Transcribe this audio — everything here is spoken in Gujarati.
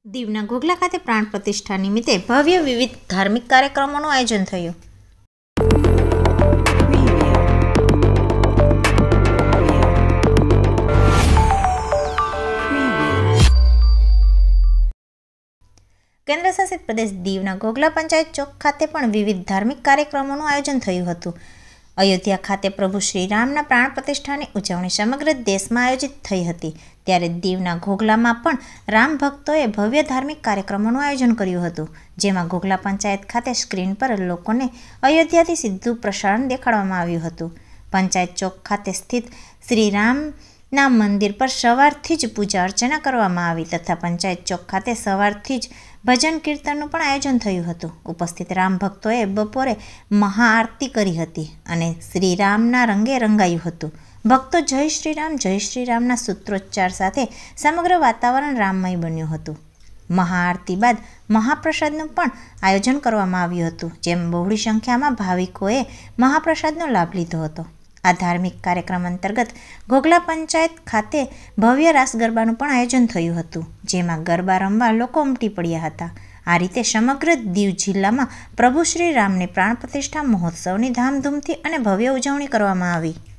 દીવના ઘોઘલા ખાતે પ્રાણ પ્રતિષ્ઠા નિમિત્તે ભવ્ય વિવિધ ધાર્મિક કાર્યક્રમોનું આયોજન થયું. કેન્દ્રશાસિત પ્રદેશ દીવના ઘોઘલા પંચાયત ચોક ખાતે પણ વિવિધ ધાર્મિક કાર્યક્રમોનું આયોજન થયું હતું. અયોધ્યા ખાતે પ્રભુ શ્રીરામના પ્રાણ પ્રતિષ્ઠાની ઉજવણી સમગ્ર દેશમાં આયોજિત થઈ હતી. ત્યારે દીવના ઘોઘલામાં પણ રામ ભક્તોએ ભવ્ય ધાર્મિક કાર્યક્રમોનું આયોજન કર્યું હતું, જેમાં ઘોઘલા પંચાયત ખાતે સ્ક્રીન પર લોકોને અયોધ્યાથી સીધું પ્રસારણ દેખાડવામાં આવ્યું હતું. પંચાયત ચોક ખાતે સ્થિત શ્રીરામના મંદિર પર સવારથી જ પૂજા અર્ચના કરવામાં આવી તથા પંચાયત ચોક ખાતે સવારથી જ ભજન કીર્તનનું પણ આયોજન થયું હતું. ઉપસ્થિત રામ ભક્તોએ બપોરે મહાઆરતી કરી હતી અને શ્રીરામના રંગે રંગાયું હતું. ભક્તો જય શ્રીરામના સૂત્રોચ્ચાર સાથે સમગ્ર વાતાવરણ રામમય બન્યું હતું. મહાઆરતી બાદ મહાપ્રસાદનું પણ આયોજન કરવામાં આવ્યું હતું, જેમાં બહોળી સંખ્યામાં ભાવિકોએ મહાપ્રસાદનો લાભ લીધો હતો. આ ધાર્મિક કાર્યક્રમ અંતર્ગત ઘોઘલા પંચાયત ખાતે ભવ્ય રાસ ગરબાનું પણ આયોજન થયું હતું, જેમાં ગરબા રમવા લોકો ઉમટી પડ્યા હતા. આ રીતે સમગ્ર દીવ જિલ્લામાં પ્રભુ શ્રી રામની પ્રાણ પ્રતિષ્ઠા મહોત્સવની ધામધૂમથી અને ભવ્ય ઉજવણી કરવામાં આવી.